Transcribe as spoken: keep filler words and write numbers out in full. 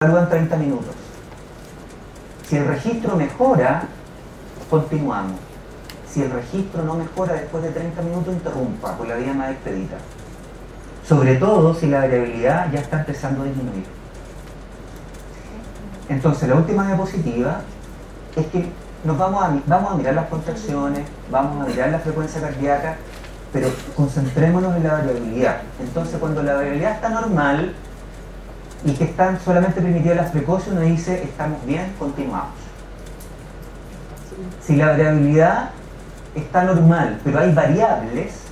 evalúan treinta minutos. Si el registro mejora, continuamos. Si el registro no mejora después de treinta minutos, interrumpa por la vía más expedita. Sobre todo si la variabilidad ya está empezando a disminuir. Entonces, la última diapositiva es que nos vamos a, vamos a mirar las contracciones, vamos a mirar la frecuencia cardíaca, pero concentrémonos en la variabilidad. Entonces, cuando la variabilidad está normal y que están solamente permitidas las precoces, uno dice, estamos bien, continuamos. Si la variabilidad está normal, pero hay variables,